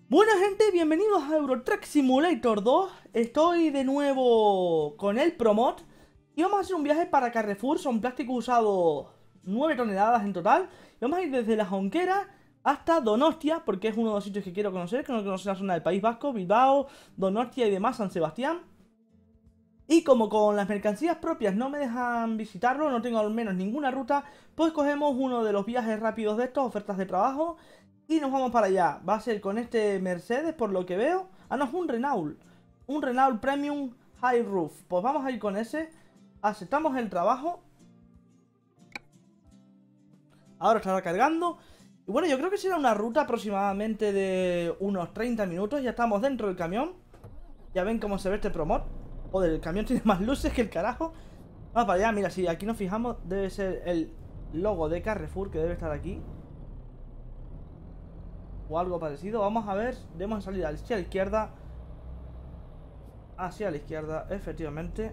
Buena gente, bienvenidos a Euro Truck Simulator 2. Estoy de nuevo con el Promot y vamos a hacer un viaje para Carrefour. Son plásticos usados 9 toneladas en total. Y vamos a ir desde La Jonquera hasta Donostia, porque es uno de los sitios que quiero conocer, que no conozco la zona del País Vasco, Bilbao, Donostia y demás, San Sebastián. Y como con las mercancías propias no me dejan visitarlo, no tengo al menos ninguna ruta, pues cogemos uno de los viajes rápidos de estos, ofertas de trabajo, y nos vamos para allá. Va a ser con este Mercedes, por lo que veo. Ah, no, es un Renault. Un Renault Premium High Roof. Pues vamos a ir con ese. Aceptamos el trabajo. Ahora estará cargando. Y bueno, yo creo que será una ruta aproximadamente de unos 30 minutos. Ya estamos dentro del camión. Ya ven cómo se ve este Promot. Joder, el camión tiene más luces que el carajo. Vamos para allá, mira, si aquí nos fijamos, debe ser el logo de Carrefour, que debe estar aquí o algo parecido. Vamos a ver, debemos salir hacia la izquierda. Hacia la izquierda, efectivamente.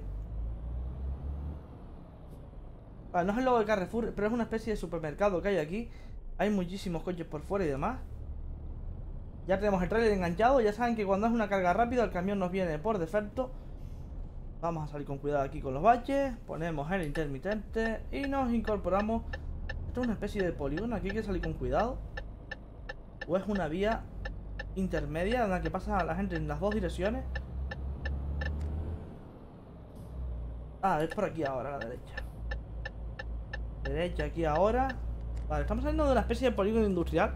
Vale, no es el logo de Carrefour, pero es una especie de supermercado que hay aquí. Hay muchísimos coches por fuera y demás. Ya tenemos el trailer enganchado. Ya saben que cuando es una carga rápida el camión nos viene por defecto. Vamos a salir con cuidado aquí con los baches. Ponemos el intermitente y nos incorporamos. Esto es una especie de polígono, aquí hay que salir con cuidado. O es una vía intermedia en la que pasa a la gente en las dos direcciones. Ah, es por aquí ahora, a la derecha. Derecha aquí ahora. Vale, estamos saliendo de una especie de polígono industrial.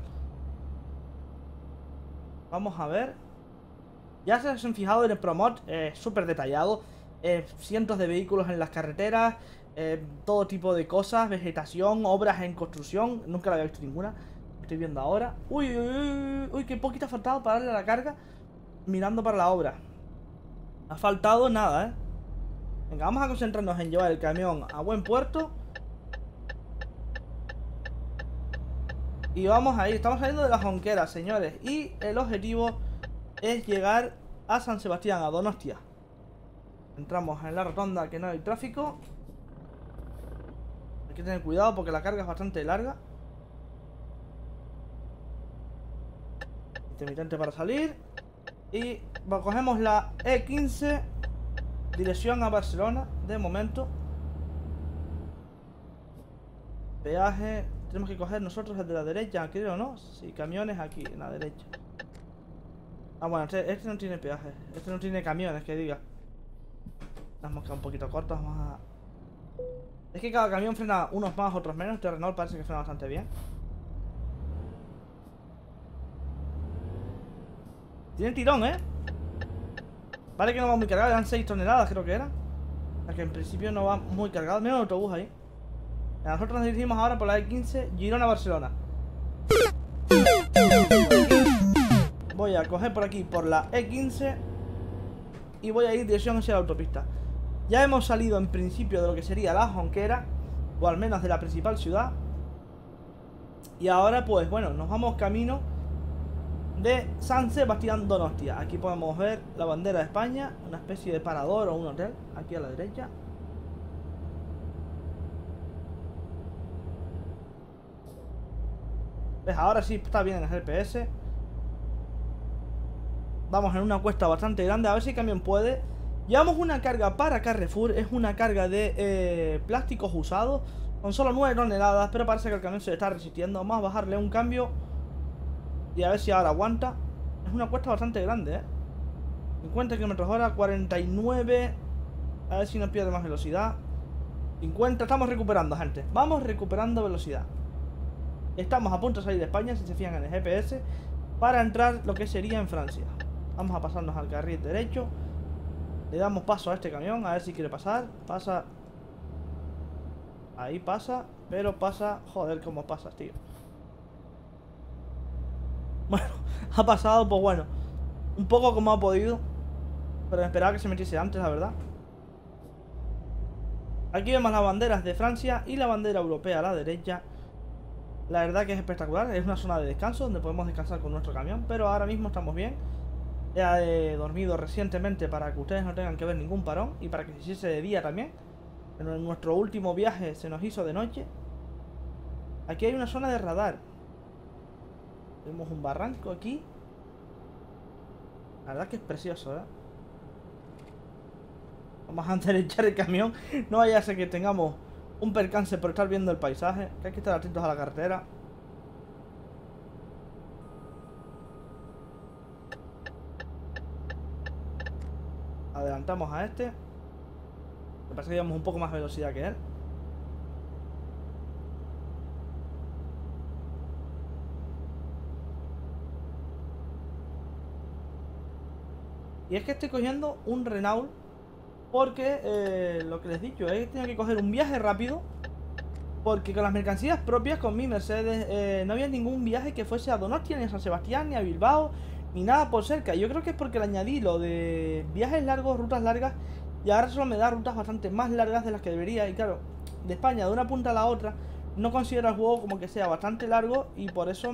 Vamos a ver. Ya se han fijado en el Promot, súper detallado. Cientos de vehículos en las carreteras. Todo tipo de cosas, vegetación, obras en construcción. Nunca la había visto ninguna. Estoy viendo ahora. Uy, uy, uy, uy, qué poquito ha faltado para darle a la carga. Mirando para la obra. Ha faltado nada, Venga, vamos a concentrarnos en llevar el camión a buen puerto. Y vamos a ir, estamos saliendo de La Jonquera, señores. Y el objetivo es llegar a San Sebastián, a Donostia. Entramos en la rotonda que no hay tráfico. Hay que tener cuidado porque la carga es bastante larga. Intermitente para salir. Y cogemos la E15, dirección a Barcelona, de momento. Peaje, tenemos que coger nosotros el de la derecha, creo, ¿no? Sí, camiones aquí, en la derecha. Ah, bueno, este no tiene peaje. Este no tiene camiones, que diga. Las hemos quedado un poquito cortas, vamos a... Es que cada camión frena unos más, otros menos. Este Renault parece que frena bastante bien. Tiene tirón, Vale que no va muy cargado, eran 6 toneladas creo que era. O sea que en principio no va muy cargado. Mira el autobús ahí. Nosotros nos dirigimos ahora por la E15, Girona, Barcelona. Voy a coger por aquí, por la E15. Y voy a ir dirección hacia la autopista. Ya hemos salido en principio de lo que sería La Jonquera, o al menos de la principal ciudad. Y ahora pues bueno, nos vamos camino de San Sebastián Donostia. Aquí podemos ver la bandera de España, una especie de parador o un hotel, aquí a la derecha. ¿Ves? Ahora sí está bien el GPS. Vamos en una cuesta bastante grande, a ver si el camión puede. Llevamos una carga para Carrefour, es una carga de plásticos usados. Con solo 9 toneladas, pero parece que el camión se está resistiendo. Vamos a bajarle un cambio y a ver si ahora aguanta. Es una cuesta bastante grande, 50 km/h, 49. A ver si no pierde más velocidad. 50, estamos recuperando, gente. Vamos recuperando velocidad. Estamos a punto de salir de España, si se fijan en el GPS, para entrar lo que sería en Francia. Vamos a pasarnos al carril derecho. Le damos paso a este camión, a ver si quiere pasar. Pasa. Ahí pasa, pero pasa... Joder, cómo pasas, tío. Bueno, ha pasado, pues bueno, un poco como ha podido. Pero esperaba que se metiese antes, la verdad. Aquí vemos las banderas de Francia y la bandera europea a la derecha. La verdad que es espectacular, es una zona de descanso donde podemos descansar con nuestro camión. Pero ahora mismo estamos bien. Ya he dormido recientemente para que ustedes no tengan que ver ningún parón. Y para que se hiciese de día también. Pero en nuestro último viaje se nos hizo de noche. Aquí hay una zona de radar. Tenemos un barranco aquí. La verdad que es precioso, ¿eh? Vamos a enderechar el camión. No vaya a ser que tengamos un percance por estar viendo el paisaje. Que hay que estar atentos a la carretera. Adelantamos a este. Me parece que llevamos un poco más velocidad que él. Y es que estoy cogiendo un Renault porque, lo que les he dicho, es que tengo que coger un viaje rápido. Porque con las mercancías propias, con mi Mercedes, no había ningún viaje que fuese a Donostia, ni a San Sebastián, ni a Bilbao, ni nada por cerca. Yo creo que es porque le añadí lo de viajes largos, rutas largas, y ahora solo me da rutas bastante más largas de las que debería. Y claro, de España, de una punta a la otra, no considero el juego como que sea bastante largo, y por eso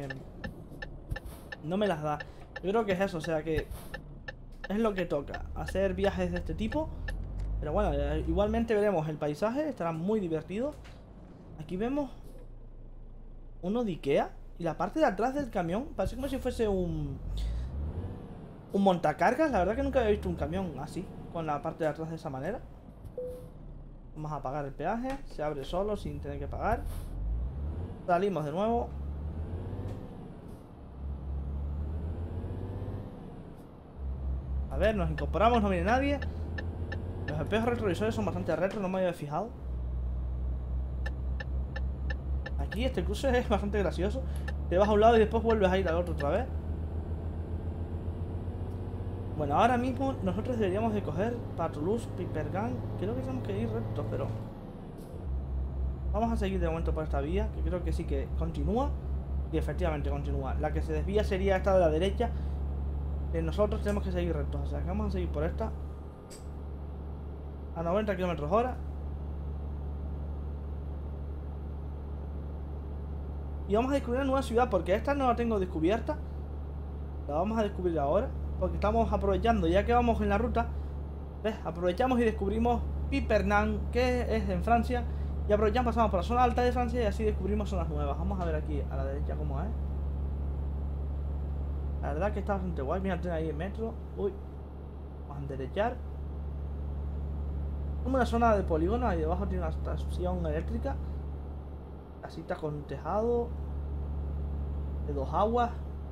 no me las da. Yo creo que es eso, o sea que es lo que toca, hacer viajes de este tipo. Pero bueno, igualmente veremos el paisaje, estará muy divertido. Aquí vemos uno de Ikea. Y la parte de atrás del camión parece como si fuese un montacargas. La verdad que nunca había visto un camión así, con la parte de atrás de esa manera. Vamos a pagar el peaje. Se abre solo sin tener que pagar. Salimos de nuevo. A ver, nos incorporamos, no viene nadie. Los espejos retrovisores son bastante retro, no me había fijado. Aquí este cruce es bastante gracioso. Te vas a un lado y después vuelves a ir al otro otra vez. Bueno, ahora mismo nosotros deberíamos de coger Toulouse, Pipergan. Creo que tenemos que ir rectos, pero vamos a seguir de momento por esta vía, que creo que sí que continúa. Y efectivamente continúa. La que se desvía sería esta de la derecha. Nosotros tenemos que seguir rectos, o sea que vamos a seguir por esta a 90 km/h. Y vamos a descubrir una nueva ciudad, porque esta no la tengo descubierta. La vamos a descubrir ahora, porque estamos aprovechando, ya que vamos en la ruta. ¿Ves? Aprovechamos y descubrimos Pipernan, que es en Francia. Y aprovechamos, pasamos por la zona alta de Francia y así descubrimos zonas nuevas. Vamos a ver aquí a la derecha cómo es. La verdad que está bastante guay. Mira, tiene ahí el metro. Uy, vamos a enderechar. Como una zona de polígono, ahí debajo tiene una estación eléctrica. Casita con tejado de 2 aguas.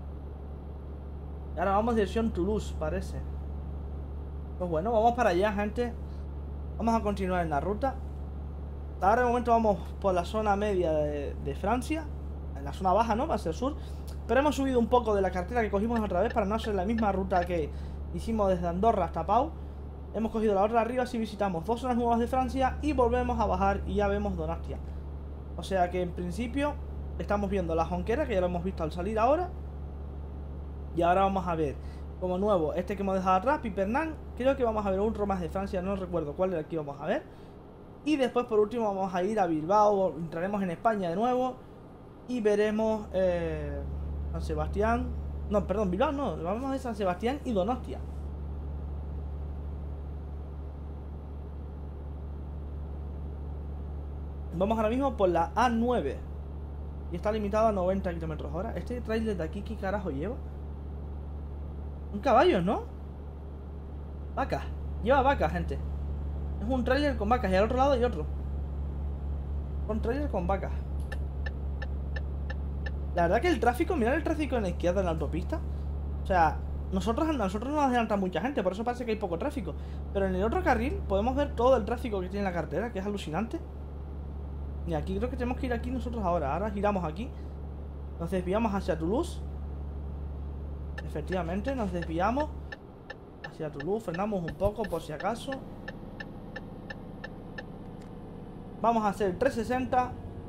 Y ahora vamos dirección Toulouse, parece. Pues bueno, vamos para allá, gente. Vamos a continuar en la ruta. Ahora de momento vamos por la zona media de Francia. En la zona baja, ¿no? Hacia el sur. Pero hemos subido un poco de la carretera que cogimos otra vez, para no hacer la misma ruta que hicimos desde Andorra hasta Pau. Hemos cogido la otra arriba, así visitamos 2 zonas nuevas de Francia y volvemos a bajar y ya vemos Donostia. O sea que en principio estamos viendo la Jonquera, que ya lo hemos visto al salir ahora. Y ahora vamos a ver como nuevo este que hemos dejado atrás, Pipernan. Creo que vamos a ver otro más de Francia, no recuerdo cuál era el que vamos a ver. Y después por último vamos a ir a Bilbao, entraremos en España de nuevo. Y veremos San Sebastián. No, perdón, Bilbao no, vamos a ver San Sebastián y Donostia. Vamos ahora mismo por la A9 y está limitado a 90 km/h. Este trailer de aquí, ¿qué carajo lleva? Un caballo, ¿no? Vacas. Lleva vacas, gente. Es un trailer con vacas y al otro lado hay otro. Un trailer con vacas. La verdad que el tráfico, mirad el tráfico en la izquierda en la autopista. O sea, nosotros nos adelanta mucha gente, por eso parece que hay poco tráfico. Pero en el otro carril podemos ver todo el tráfico que tiene la carretera, que es alucinante. Y aquí creo que tenemos que ir aquí nosotros ahora. Ahora giramos aquí. Nos desviamos hacia Toulouse. Efectivamente, nos desviamos hacia Toulouse. Frenamos un poco por si acaso. Vamos a hacer 360.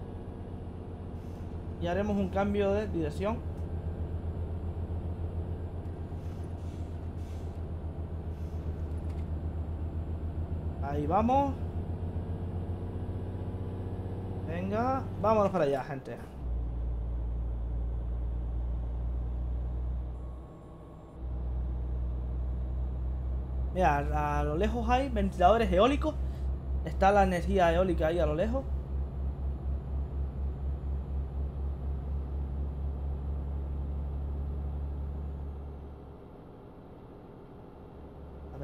Y haremos un cambio de dirección. Ahí vamos. Venga, vámonos para allá, gente. Mira, a lo lejos hay ventiladores eólicos. Está la energía eólica ahí a lo lejos.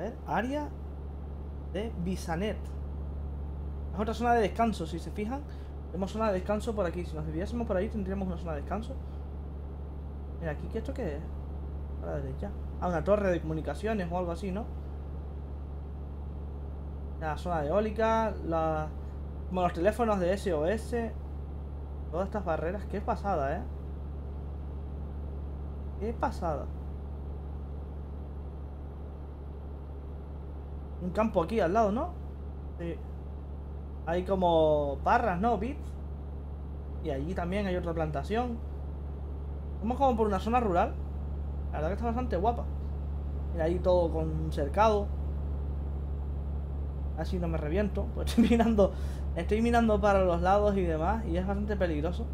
ver, área de Bisanet. Es otra zona de descanso, si se fijan. Tenemos zona de descanso por aquí. Si nos desviásemos por ahí tendríamos una zona de descanso. Mira, aquí, ¿esto qué es? A la derecha. Ah, una torre de comunicaciones o algo así, ¿no? La zona eólica, como los teléfonos de SOS. Todas estas barreras, qué pasada, ¿eh? Qué pasada. Un campo aquí al lado, ¿no? Sí. Hay como barras, ¿no? Bits. Y allí también hay otra plantación. Vamos como por una zona rural. La verdad que está bastante guapa. Mira, ahí todo con cercado. Así no me reviento. Pues estoy mirando para los lados y demás. Y es bastante peligroso.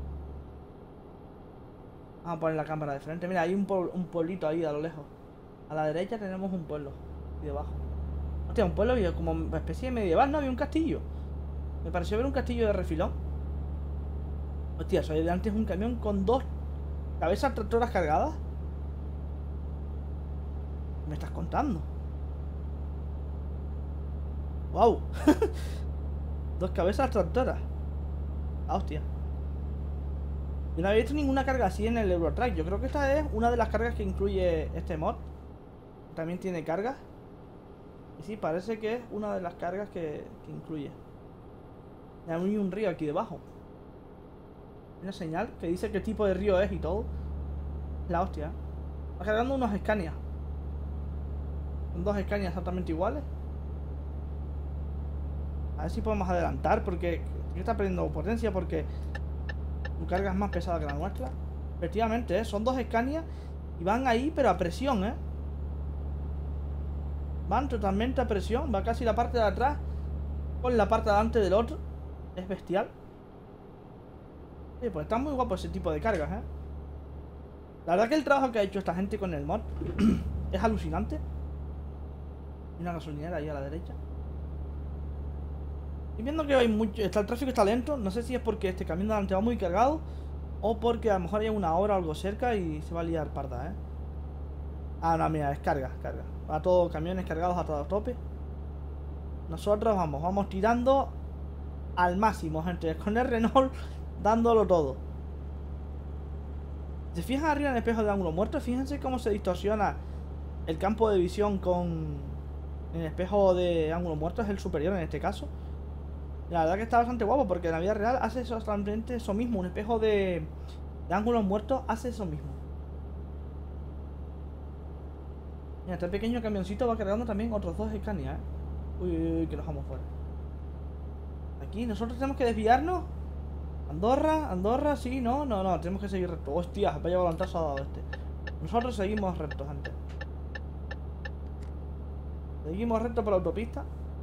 Vamos a poner la cámara de frente. Mira, hay un pueblito ahí a lo lejos. A la derecha tenemos un pueblo. Y debajo. Hostia, un pueblo como una especie de medieval, ¿no? Había un castillo. Me pareció ver un castillo de refilón. Hostia, eso ahí delante es un camión con 2 cabezas tractoras cargadas. ¿Me estás contando? ¡Wow! 2 cabezas tractoras. Ah, hostia. Yo no había visto ninguna carga así en el Eurotrack. Yo creo que esta es una de las cargas que incluye este mod. También tiene cargas. Y sí, parece que es una de las cargas que incluye. Hay un río aquí debajo. Una señal que dice qué tipo de río es y todo. La hostia. Va cargando unos Scania. Son 2 Scania exactamente iguales. A ver si podemos adelantar porque está perdiendo potencia porque tu carga es más pesada que la nuestra. Efectivamente, son 2 Scania y van ahí pero a presión, Van totalmente a presión. Va casi la parte de atrás con la parte de delante del otro. Es bestial. Sí, pues está muy guapo ese tipo de cargas, La verdad que el trabajo que ha hecho esta gente con el mod es alucinante. Hay una gasolinera ahí a la derecha. Estoy viendo que hay mucho. El tráfico está lento. No sé si es porque este camión delante va muy cargado o porque a lo mejor hay una hora o algo cerca y se va a liar parda, Ah, no, mira, es carga. Va todos camiones cargados a todo tope. Nosotros vamos tirando al máximo, gente. Con el Renault dándolo todo. Si se fijan arriba en el espejo de ángulo muerto, fíjense cómo se distorsiona el campo de visión con el espejo de ángulo muerto. Es el superior en este caso. La verdad que está bastante guapo porque en la vida real hace exactamente eso mismo. Un espejo de ángulos muertos hace eso mismo. Mira, este pequeño camioncito va cargando también otros 2 Scania, Uy, que nos vamos fuera. Aquí nosotros tenemos que desviarnos. Andorra, sí, no, tenemos que seguir recto. Hostia, vaya volantazo ha dado este. Nosotros seguimos rectos antes. Seguimos recto por la autopista.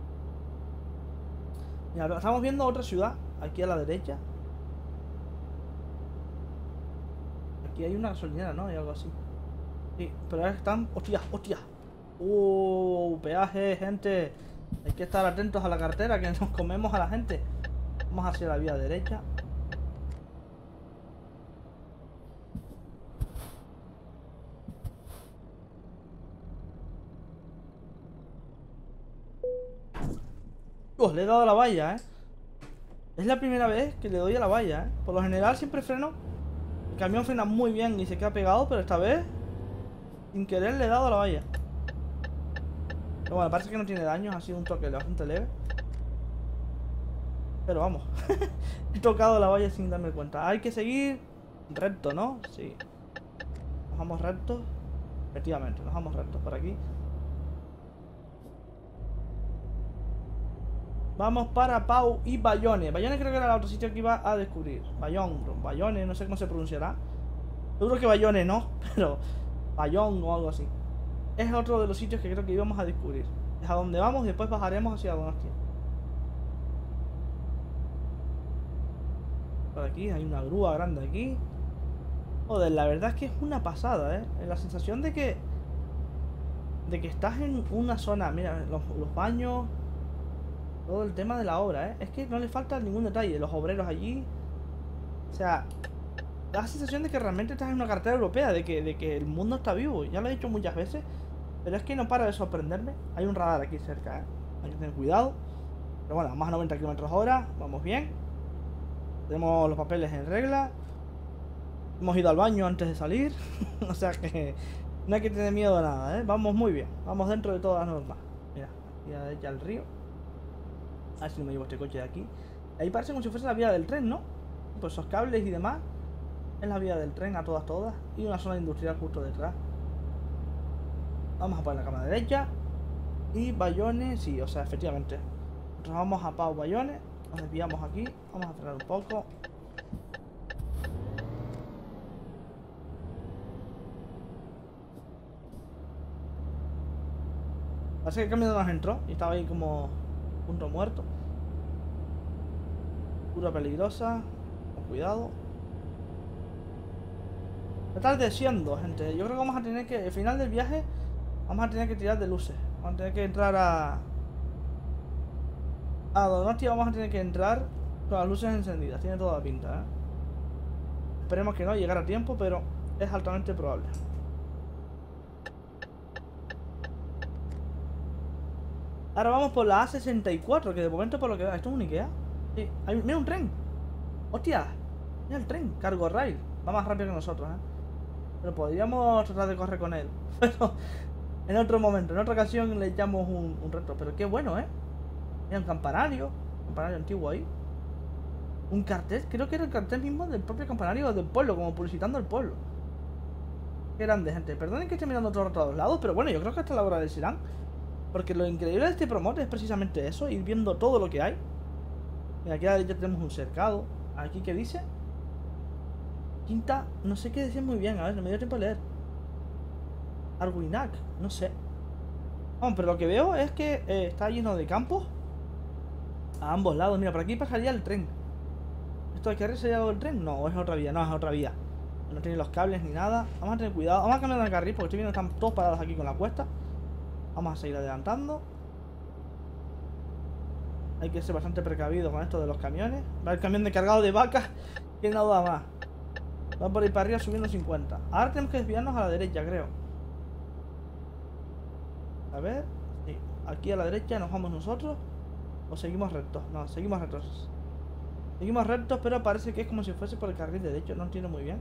Mira, estamos viendo otra ciudad, aquí a la derecha. Aquí hay una gasolinera, ¿no? Hay algo así. Sí, pero ahora están... ¡Hostia! Peaje, gente. Hay que estar atentos a la carretera, que nos comemos a la gente. Vamos hacia la vía derecha. Le he dado a la valla, Es la primera vez que le doy a la valla, Por lo general siempre freno. El camión frena muy bien y se queda pegado, pero esta vez sin querer le he dado a la valla. Pero bueno, parece que no tiene daños, ha sido un toque bastante leve. Pero vamos, he tocado la valla sin darme cuenta. Hay que seguir recto, ¿no? Sí. Nos vamos rectos. Efectivamente, nos vamos rectos por aquí. Vamos para Pau y Bayonne. Bayonne creo que era el otro sitio que iba a descubrir. Bayonne, no sé cómo se pronunciará. Seguro que Bayonne no, pero Bayonne o algo así. Es otro de los sitios que creo que íbamos a descubrir. Es a donde vamos y después bajaremos hacia Donostia. Por aquí hay una grúa grande aquí. Joder, la verdad es que es una pasada, La sensación de que estás en una zona. Mira, los baños. Todo el tema de la obra, Es que no le falta ningún detalle. Los obreros allí. O sea, da la sensación de que realmente estás en una carretera europea, de que el mundo está vivo. Ya lo he dicho muchas veces. Pero es que no para de sorprenderme. Hay un radar aquí cerca, ¿eh? Hay que tener cuidado. Pero bueno, vamos a 90 km/h. Vamos bien. Tenemos los papeles en regla. Hemos ido al baño antes de salir. O sea que no hay que tener miedo a nada, ¿eh? Vamos muy bien. Vamos dentro de todas las normas. Mira, aquí ya el río. A ver si no me llevo este coche de aquí. Ahí parece como si fuese la vía del tren, ¿no? Pues esos cables y demás. Es la vía del tren a todas. Y una zona industrial justo detrás. Vamos a poner la cámara derecha. Y Bayones, sí, o sea, efectivamente. Nosotros vamos a Pau Bayones. Nos desviamos aquí. Vamos a frenar un poco. Parece que el cambio no nos entró. Y estaba ahí como punto muerto. Pura peligrosa. Con cuidado. Está atardeciendo, gente. Yo creo que vamos a tener que... Al final del viaje vamos a tener que tirar de luces. Vamos a tener que entrar a Donosti. Vamos a tener que entrar con las luces encendidas. Tiene toda la pinta, ¿eh? Esperemos que no, llegar a tiempo, pero es altamente probable. Ahora vamos por la A64, que de momento por lo que veo... ¿Esto es un Ikea? Sí. Mira un tren. ¡Hostia! Mira el tren. Cargo Rail. Va más rápido que nosotros, ¿eh? Pero podríamos tratar de correr con él. Pero en otro momento, en otra ocasión le echamos un reto. Pero qué bueno, ¿eh? Mira un campanario antiguo ahí. Un cartel, creo que era el cartel mismo del propio campanario del pueblo, como publicitando el pueblo. Qué grande, gente. Perdonen que esté mirando todo el rato a los lados, pero bueno, yo creo que hasta la hora del Sirán. Porque lo increíble de este promote es precisamente eso, ir viendo todo lo que hay. Mira, aquí a la derecha tenemos un cercado. Aquí, ¿qué dice? Quinta, no sé qué decir muy bien, a ver, no me dio tiempo a leer. Arguinac, no sé. Bueno, pero lo que veo es que está lleno de campos a ambos lados. Mira, por aquí pasaría el tren. ¿Esto de aquí sería el tren? No, es otra vía, no, es otra vía. No tiene los cables ni nada. Vamos a tener cuidado, vamos a cambiar de carril porque estoy viendo que están todos parados aquí con la cuesta. Vamos a seguir adelantando. Hay que ser bastante precavido con esto de los camiones. Va el camión de cargado de vacas. Que no da más. Va por ahí para arriba subiendo 50. Ahora tenemos que desviarnos a la derecha, creo. A ver. Sí. Aquí a la derecha nos vamos nosotros. ¿O seguimos rectos? No, seguimos rectos. Seguimos rectos, pero parece que es como si fuese por el carril derecho. No entiendo muy bien.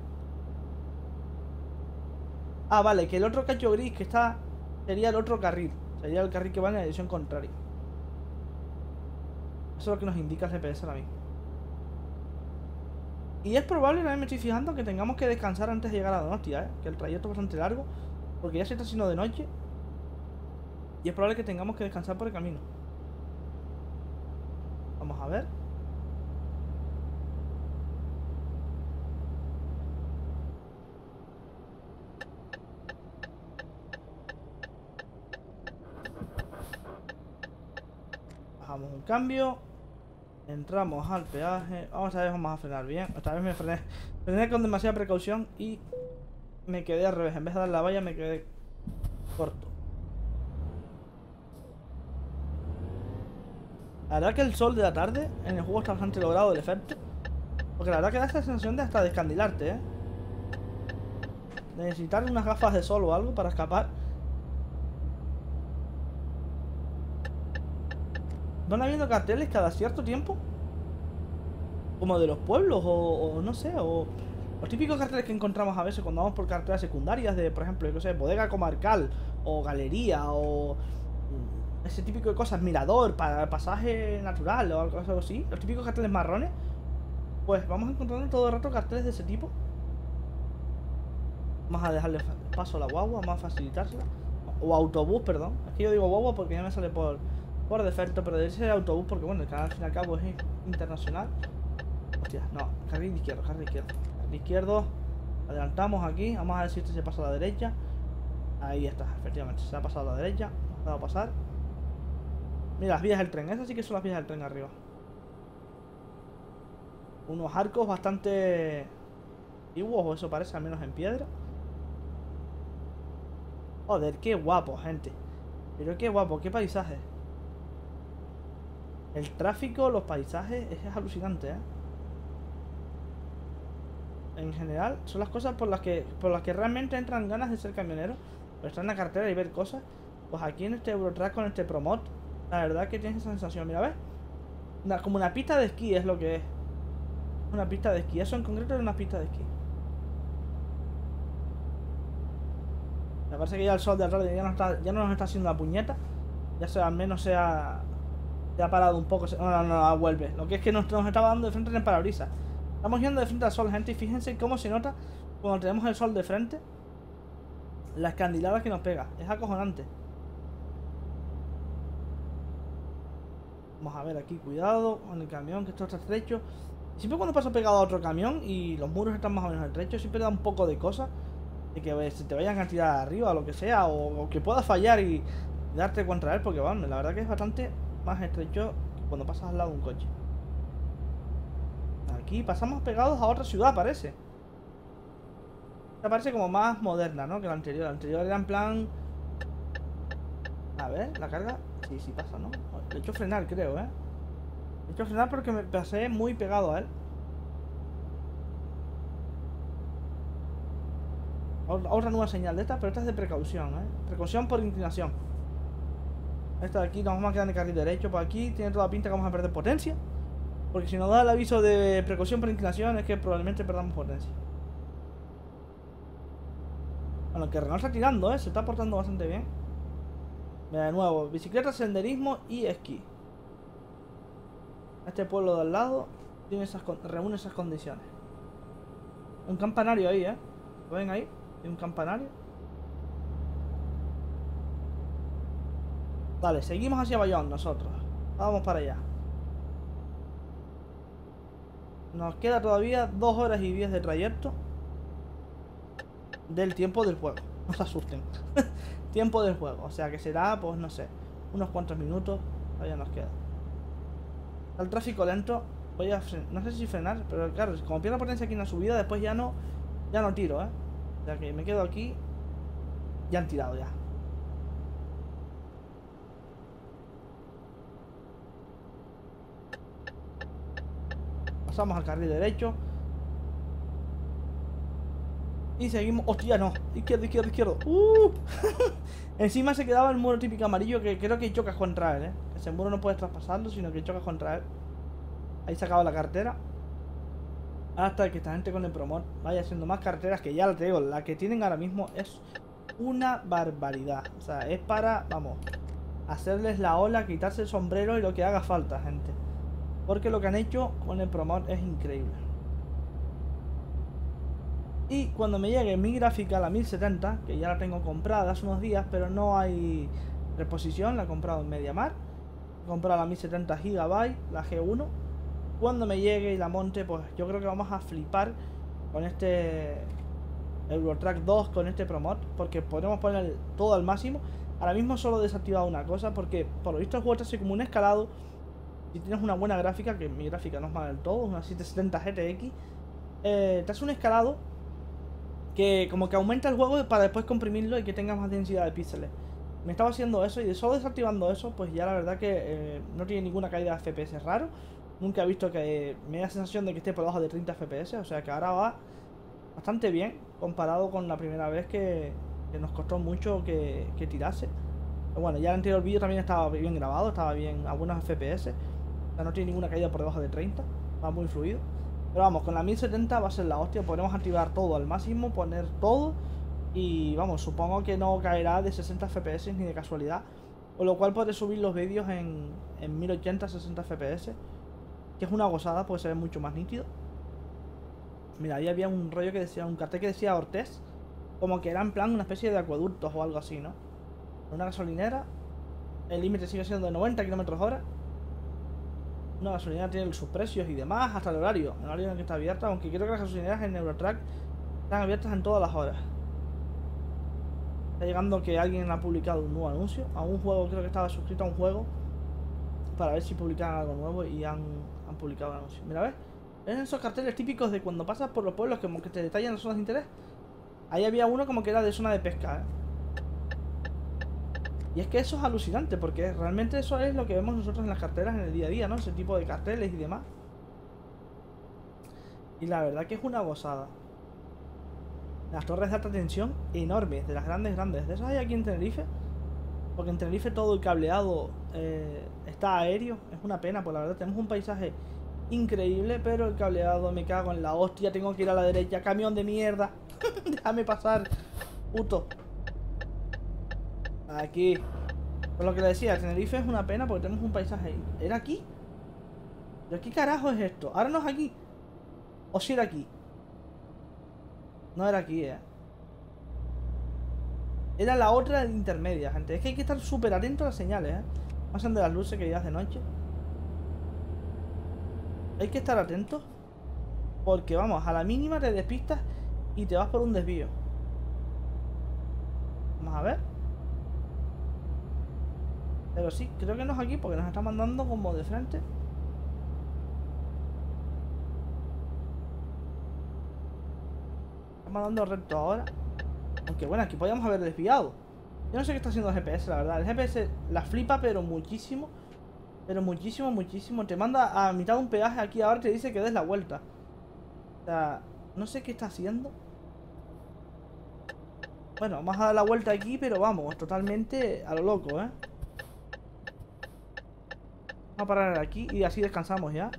Ah, vale, que el otro cacho gris que está sería el otro carril. Sería el carril que va en la dirección contraria. Eso es lo que nos indica el GPS ahora mismo. Y es probable, también me estoy fijando, que tengamos que descansar antes de llegar a Donostia, ¿eh? Que el trayecto es bastante largo. Porque ya se está haciendo de noche. Y es probable que tengamos que descansar por el camino. Vamos a ver. Bajamos un cambio. Entramos al peaje. Vamos a ver, vamos a frenar bien. Esta vez me frené con demasiada precaución y me quedé al revés. En vez de dar la valla me quedé corto. La verdad que el sol de la tarde en el juego está bastante logrado el efecto. Porque la verdad que da esta sensación de hasta descandilarte, ¿eh? De necesitar unas gafas de sol o algo para escapar. Van habiendo carteles cada cierto tiempo. Como de los pueblos o no sé, o los típicos carteles que encontramos a veces cuando vamos por carreteras secundarias de, por ejemplo, yo qué sé, bodega comarcal o galería o ese típico de cosas, mirador, para pasaje natural o algo así. Los típicos carteles marrones. Pues vamos encontrando todo el rato carteles de ese tipo. Vamos a dejarle paso a la guagua, vamos a facilitársela. O autobús, perdón. Aquí yo digo guagua porque ya me sale por defecto, pero debe ser autobús porque, bueno, el canal al fin y al cabo es internacional. Hostia, no, carril izquierdo, carril izquierdo. Carril izquierdo. Adelantamos aquí, vamos a ver si este se pasa a la derecha. Ahí está, efectivamente, se ha pasado a la derecha. Nos ha dado a pasar. Mira, las vías del tren, esas sí que son las vías del tren arriba. Unos arcos bastante antiguos, o eso parece, al menos en piedra. Joder, qué guapo, gente. Pero qué guapo, qué paisaje. El tráfico, los paisajes, es alucinante, ¿eh? En general, son las cosas por las que realmente entran ganas de ser camionero. Pero estar en la carretera y ver cosas. Pues aquí en este Eurotrack con este Promot, la verdad que tienes esa sensación. Mira, ¿ves? Como una pista de esquí es lo que es. Una pista de esquí. Eso en concreto es una pista de esquí. Me parece que ya el sol de atrás ya no nos está haciendo la puñeta. Ya sea, al menos se ha parado un poco. No, vuelve. Lo que es que nos estaba dando de frente en el parabrisas. Estamos yendo de frente al sol, gente. Y fíjense cómo se nota cuando tenemos el sol de frente. Las candiladas que nos pega. Es acojonante. Vamos a ver aquí. Cuidado con el camión, que esto está estrecho. Siempre cuando paso pegado a otro camión y los muros están más o menos estrechos, siempre da un poco de cosa. De que se te vayan a tirar arriba o lo que sea. O que puedas fallar y darte contra él. Porque bueno, la verdad que es bastante más estrecho que cuando pasas al lado de un coche. Aquí pasamos pegados a otra ciudad, parece. Esta parece como más moderna, ¿no? Que la anterior. La anterior era en plan... A ver, la carga. Sí pasa, ¿no? Le he hecho frenar, creo, ¿eh? Le he hecho frenar porque me pasé muy pegado a él. Otra nueva señal de esta, pero esta es de precaución, ¿eh? Precaución por inclinación. Esta de aquí nos vamos a quedar en el carril derecho. Por aquí tiene toda la pinta que vamos a perder potencia. Porque si nos da el aviso de precaución por inclinación es que probablemente perdamos potencia. Bueno, que Renault está tirando, ¿eh? Se está portando bastante bien. Mira, de nuevo, bicicleta, senderismo y esquí. Este pueblo de al lado reúne esas condiciones. Un campanario ahí, ¿eh? ¿Lo ven ahí? Hay un campanario. Vale, seguimos hacia Bayonne nosotros. Vamos para allá. Nos queda todavía 2 horas y 10 de trayecto. Del tiempo del juego. No se asusten. Tiempo del juego. O sea que será, pues no sé, unos cuantos minutos. Todavía nos queda. El tráfico lento. Voy a no sé si frenar, pero claro, como pierdo potencia aquí en la subida, después ya no tiro, ¿eh? O sea que me quedo aquí. Ya han tirado ya. Pasamos al carril derecho. Y seguimos. ¡Hostia, no! Izquierdo. Encima se quedaba el muro típico amarillo que creo que chocas contra él, ¿eh? Ese muro no puedes traspasarlo, sino que chocas contra él. Ahí se acaba la carretera. Hasta que esta gente con el Promot vaya haciendo más carreteras, que ya te digo, la que tienen ahora mismo es una barbaridad. O sea, es para, vamos, hacerles la ola, quitarse el sombrero y lo que haga falta, gente. Porque lo que han hecho con el Promot es increíble. Y cuando me llegue mi gráfica, la 1070, que ya la tengo comprada hace unos días, pero no hay reposición, la he comprado en MediaMarkt. He comprado la 1070 GB, la G1. Cuando me llegue y la monte, pues yo creo que vamos a flipar con este Eurotrack 2, con este Promot, porque podemos poner todo al máximo. Ahora mismo solo he desactivado una cosa, porque por lo visto el juego te hace como un escalado. Si tienes una buena gráfica, que mi gráfica no es mala del todo, una 770 GTX, te hace un escalado que como que aumenta el juego para después comprimirlo y que tenga más densidad de píxeles. Me estaba haciendo eso y solo desactivando eso, pues ya la verdad que no tiene ninguna caída de FPS raro. Nunca he visto que me da la sensación de que esté por debajo de 30 FPS, o sea que ahora va bastante bien comparado con la primera vez que nos costó mucho que tirase. Pero bueno, ya el anterior vídeo también estaba bien grabado, estaba bien a buenos FPS. O sea, no tiene ninguna caída por debajo de 30, va muy fluido. Pero vamos, con la 1070 va a ser la hostia, podremos activar todo al máximo, poner todo. Y vamos, supongo que no caerá de 60 FPS ni de casualidad. Con lo cual podré subir los vídeos en 1080 60 FPS. Que es una gozada, pues se ve mucho más nítido. Mira, ahí había un rollo que decía, un cartel que decía Ortez. Como que era en plan una especie de acueductos o algo así, ¿no? Una gasolinera. El límite sigue siendo de 90 km/h. Una gasolinera tiene sus precios y demás, hasta el horario en el que está abierta, aunque creo que las gasolineras en Eurotrack están abiertas en todas las horas. Está llegando que alguien ha publicado un nuevo anuncio a un juego, creo que estaba suscrito a un juego para ver si publicaban algo nuevo y han publicado el anuncio. Mira, ¿ves? ¿Ves esos carteles típicos de cuando pasas por los pueblos como que te detallan las zonas de interés? Ahí había uno como que era de zona de pesca, ¿eh? Y es que eso es alucinante, porque realmente eso es lo que vemos nosotros en las carteras en el día a día, ¿no? Ese tipo de carteles y demás. Y la verdad que es una gozada. Las torres de alta tensión enormes, de las grandes, grandes. De esas hay aquí en Tenerife. Porque en Tenerife todo el cableado está aéreo. Es una pena, pues la verdad tenemos un paisaje increíble, pero el cableado me cago en la hostia. Tengo que ir a la derecha. Camión de mierda. Déjame pasar, puto. Aquí. Por lo que le decía, Tenerife es una pena porque tenemos un paisaje. ¿Era aquí? ¿Pero qué carajo es esto? Ahora no es aquí. ¿O si era aquí? No era aquí, Era la otra intermedia, gente. Es que hay que estar súper atento a las señales, Más de las luces que ya es de noche. Hay que estar atentos. Porque, vamos, a la mínima te despistas y te vas por un desvío. Vamos a ver. Pero sí, creo que no es aquí porque nos está mandando como de frente. Está mandando recto ahora. Aunque bueno, aquí podíamos haber desviado. Yo no sé qué está haciendo el GPS, la verdad. El GPS la flipa, pero muchísimo. Pero muchísimo, muchísimo. Te manda a mitad de un peaje aquí ahora y te dice que des la vuelta. O sea, no sé qué está haciendo. Bueno, vamos a dar la vuelta aquí, pero vamos, totalmente a lo loco, Vamos a parar aquí y así descansamos ya.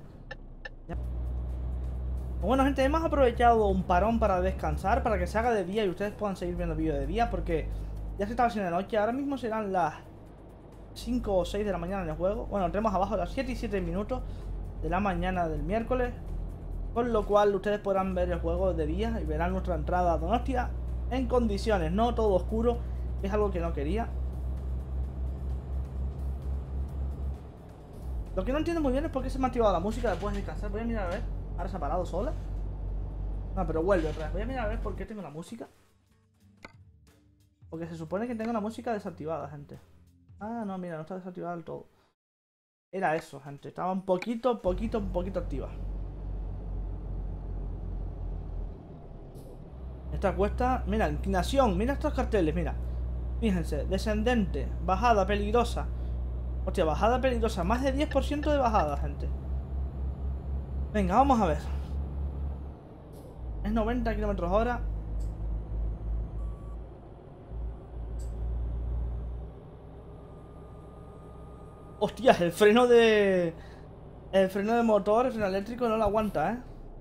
Bueno, gente, hemos aprovechado un parón para descansar, para que se haga de día y ustedes puedan seguir viendo vídeos de día, porque ya se está haciendo de noche. Ahora mismo serán las 5 o 6 de la mañana en el juego. Bueno, tenemos abajo las 7 y 7 minutos de la mañana del miércoles, con lo cual ustedes podrán ver el juego de día y verán nuestra entrada a Donostia en condiciones, no todo oscuro, que es algo que no quería. Lo que no entiendo muy bien es por qué se me ha activado la música después de descansar. Voy a mirar a ver. Ahora se ha parado sola. No, pero vuelve otra vez. Voy a mirar a ver por qué tengo la música. Porque se supone que tengo la música desactivada, gente. Ah, no, mira, no está desactivada del todo. Era eso, gente. Estaba un poquito activa. Esta cuesta... Mira, inclinación. Mira estos carteles, mira. Fíjense. Descendente. Bajada peligrosa. Hostia, bajada peligrosa. Más de 10% de bajada, gente. Venga, vamos a ver. Es 90 km/h. Hostias, el freno de... El freno de motor, el freno eléctrico no lo aguanta,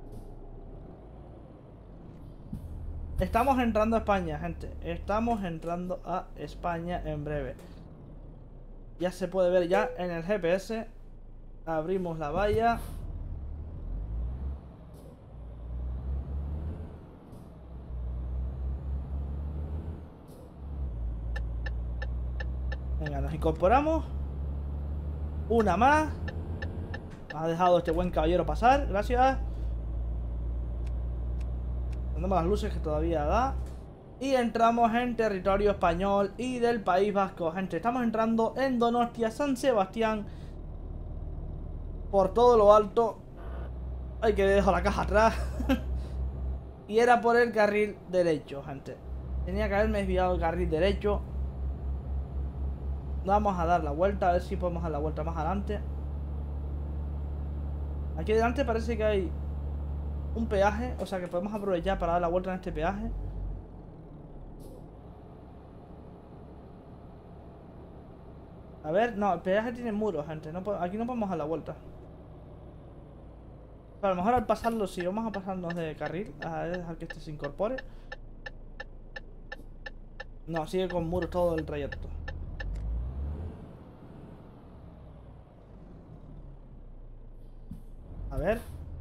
Estamos entrando a España, gente. Estamos entrando a España en breve. Ya se puede ver ya en el GPS. Abrimos la valla. Venga, nos incorporamos. Una más. Ha dejado este buen caballero pasar. Gracias. Prendemos las luces que todavía da. Y entramos en territorio español y del País Vasco, gente. Estamos entrando en Donostia, San Sebastián. Por todo lo alto. Ay, que dejo la caja atrás. Y era por el carril derecho, gente. Tenía que haberme desviado el carril derecho. Vamos a dar la vuelta, a ver si podemos dar la vuelta más adelante. Aquí delante parece que hay un peaje, o sea que podemos aprovechar para dar la vuelta en este peaje. A ver, no, el peaje tiene muros, gente. No, aquí no podemos dar la vuelta. Pero a lo mejor al pasarlo, sí, vamos a pasarnos de carril. A dejar que este se incorpore. No, sigue con muros todo el trayecto. A ver.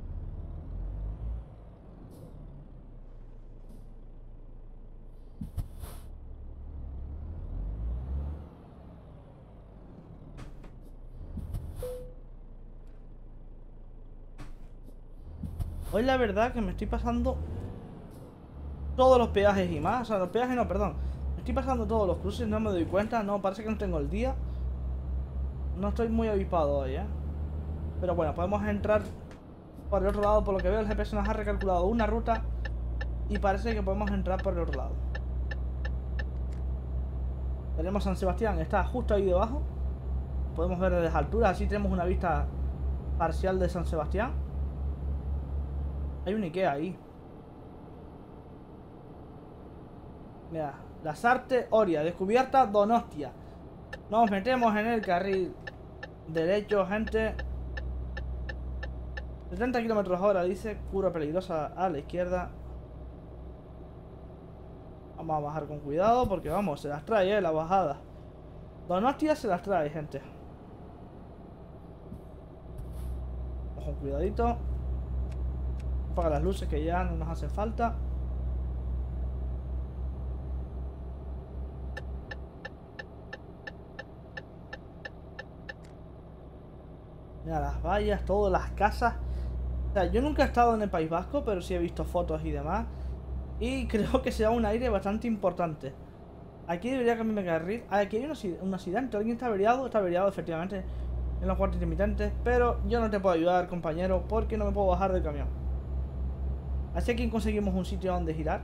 Hoy la verdad que me estoy pasando todos los peajes y más. O sea, los peajes no, perdón. Me estoy pasando todos los cruces, no me doy cuenta. No, parece que no tengo el día. No estoy muy avispado hoy, Pero bueno, podemos entrar por el otro lado. Por lo que veo, el GPS nos ha recalculado una ruta y parece que podemos entrar por el otro lado. Tenemos San Sebastián, está justo ahí debajo. Podemos ver desde altura, así tenemos una vista parcial de San Sebastián. Hay un Ikea ahí. Mira, Lasarte, Oria, descubierta Donostia. Nos metemos en el carril derecho, gente. 70 km/h, dice. Curva peligrosa a la izquierda. Vamos a bajar con cuidado porque vamos, se las trae, la bajada. Donostia se las trae, gente. Vamos con cuidadito. Apaga las luces que ya no nos hacen falta. Mira las vallas, todas las casas. O sea, yo nunca he estado en el País Vasco, pero sí he visto fotos y demás. Y creo que se da un aire bastante importante. Aquí debería cambiarme el carril. Aquí hay un accidente. Alguien está averiado efectivamente en los cuartos intermitentes. Pero yo no te puedo ayudar, compañero, porque no me puedo bajar del camión. Así que conseguimos un sitio donde girar.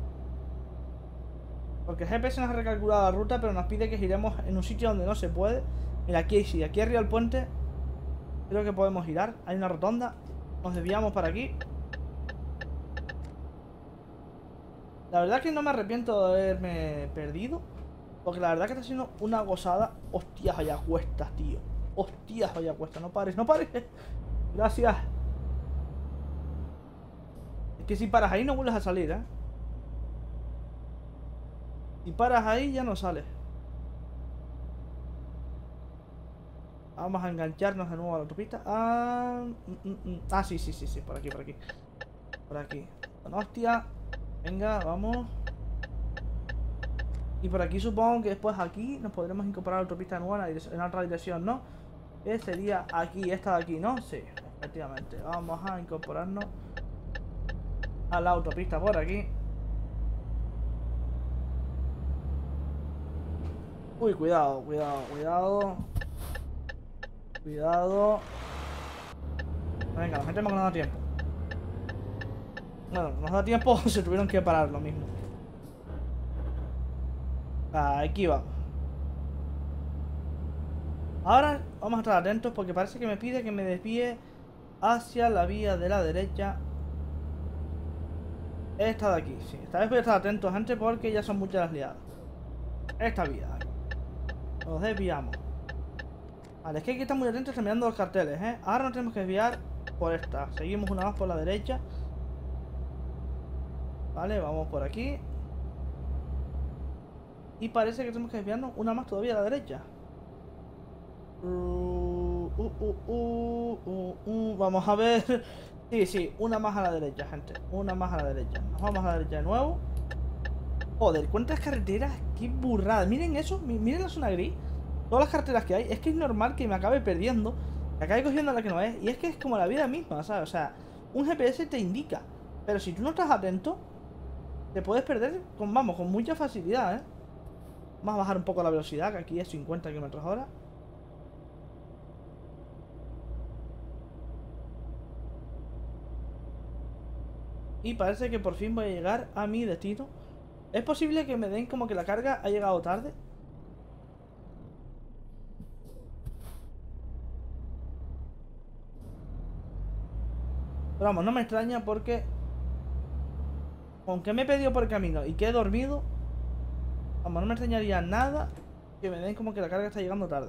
Porque el GPS nos ha recalculado la ruta, pero nos pide que giremos en un sitio donde no se puede. Mira, aquí sí, aquí arriba del puente creo que podemos girar. Hay una rotonda. Nos desviamos para aquí. La verdad que no me arrepiento de haberme perdido. Porque la verdad que está siendo una gozada. Hostias, vaya cuestas, tío. Hostias, vaya cuestas. No pares, no pares. Gracias. Es que si paras ahí no vuelves a salir, ¿eh? Si paras ahí ya no sales. Vamos a engancharnos de nuevo a la autopista. Sí, por aquí, por aquí. Por aquí. Hostia. Venga, vamos. Y por aquí supongo que después aquí nos podremos incorporar a la autopista nueva en otra dirección, ¿no? Que sería aquí, esta de aquí, ¿no? Sí, efectivamente. Vamos a incorporarnos a la autopista por aquí. Uy, cuidado, cuidado, cuidado. Cuidado. Venga, nos metemos que nos da tiempo. Bueno, nos da tiempo, se tuvieron que parar lo mismo. Aquí vamos. Ahora vamos a estar atentos porque parece que me pide que me desvíe hacia la vía de la derecha. Esta de aquí, sí. Esta vez voy a estar atento, gente, porque ya son muchas las liadas. Esta vía. Nos desviamos. Vale, es que hay que estar muy atentos mirando los carteles, ¿eh? Ahora nos tenemos que desviar por esta. Seguimos una más por la derecha. Vale, vamos por aquí. Y parece que tenemos que desviarnos una más todavía a la derecha. Vamos a ver. Sí, una más a la derecha, gente. Una más a la derecha. Nos vamos a la derecha de nuevo. Joder, ¿cuántas carreteras? Qué burrada. Miren eso, miren la zona gris. Todas las carreteras que hay. Es que es normal que me acabe perdiendo. Que acabe cogiendo la que no es. Y es que es como la vida misma, ¿sabes? O sea, un GPS te indica. Pero si tú no estás atento, te puedes perder con mucha facilidad, ¿eh? Vamos a bajar un poco la velocidad, que aquí es 50 km/h. Y parece que por fin voy a llegar a mi destino. Es posible que me den como que la carga ha llegado tarde. Pero vamos, no me extraña porque aunque me he pedido por el camino y que he dormido, vamos, no me extrañaría nada que me den como que la carga está llegando tarde.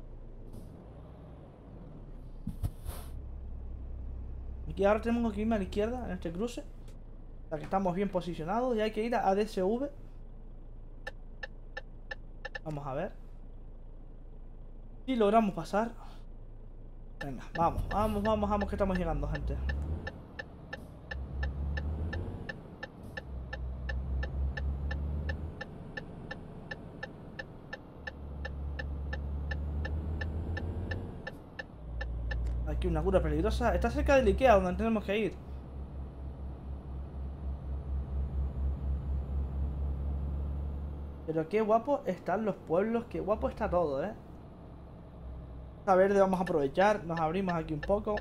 Aquí ahora tenemos que irme a la izquierda en este cruce. O sea que estamos bien posicionados y hay que ir a DSV. Vamos a ver si logramos pasar. Venga, vamos, que estamos llegando, gente. Aquí una cura peligrosa. Está cerca del Ikea, donde tenemos que ir. Pero qué guapo están los pueblos, qué guapo está todo, ¿eh? A ver, vamos a aprovechar. Nos abrimos aquí un poco.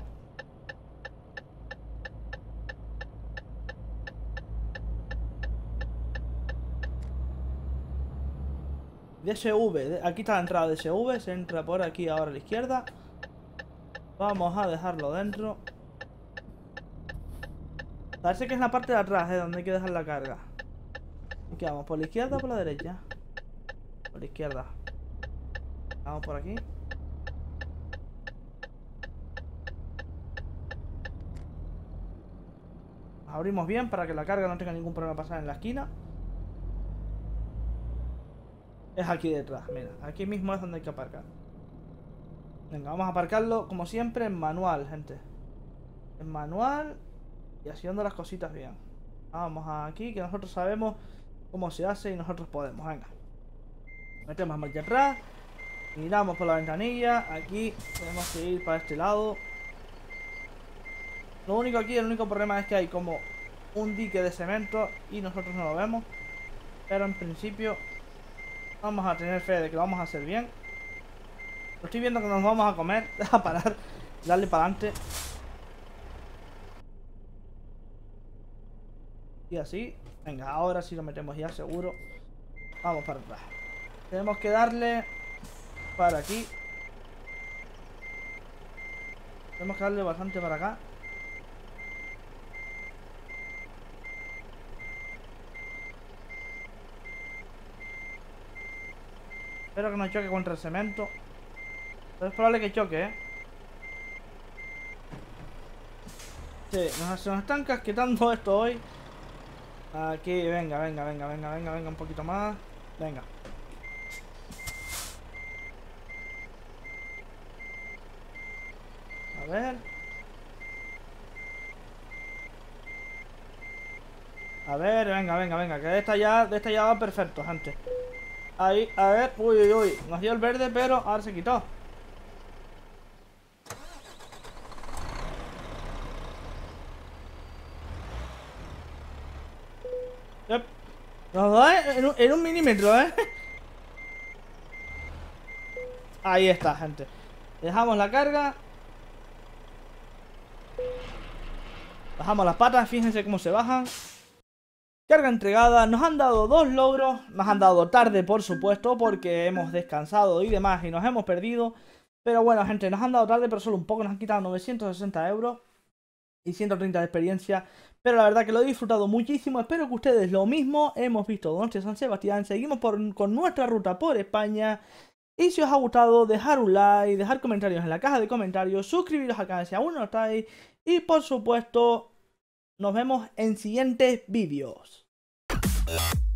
DSV, aquí está la entrada de DSV. Se entra por aquí ahora a la izquierda. Vamos a dejarlo dentro. Parece que es la parte de atrás, donde hay que dejar la carga. ¿Qué vamos? ¿Por la izquierda o por la derecha? Por la izquierda. Vamos por aquí. Abrimos bien para que la carga no tenga ningún problema pasar en la esquina. Es aquí detrás, mira. Aquí mismo es donde hay que aparcar. Venga, vamos a aparcarlo como siempre en manual, gente. En manual. Y haciendo las cositas bien. Vamos aquí, que nosotros sabemos cómo se hace y nosotros podemos. Venga. Metemos marcha atrás. Miramos por la ventanilla. Aquí tenemos que ir para este lado. Lo único aquí, el único problema es que hay como un dique de cemento y nosotros no lo vemos. Pero en principio vamos a tener fe de que lo vamos a hacer bien. Lo estoy viendo que nos vamos a comer. Deja parar. Darle para adelante. Y así. Venga, ahora sí lo metemos ya seguro. Vamos para atrás. Tenemos que darle para aquí. Tenemos que darle bastante para acá. Espero que no choque contra el cemento. Pero es probable que choque, ¿eh? Sí, se nos están casquetando esto hoy. Aquí, venga, un poquito más. Venga. A ver. A ver, venga, que de esta ya va perfecto, gente. Ahí, a ver, uy, nos dio el verde, pero ahora se quitó. Yep. Nos da en un milímetro, ¿eh? Ahí está, gente. Dejamos la carga. Bajamos las patas, fíjense cómo se bajan. Carga entregada, nos han dado 2 logros. Nos han dado tarde, por supuesto, porque hemos descansado y demás y nos hemos perdido. Pero bueno, gente, nos han dado tarde, pero solo un poco. Nos han quitado 960 euros y 130 de experiencia. Pero la verdad que lo he disfrutado muchísimo. Espero que ustedes lo mismo. Hemos visto Noche San Sebastián. Seguimos con nuestra ruta por España. Y si os ha gustado, dejar un like, dejar comentarios en la caja de comentarios, suscribiros al canal si aún no estáis. Y por supuesto, nos vemos en siguientes vídeos.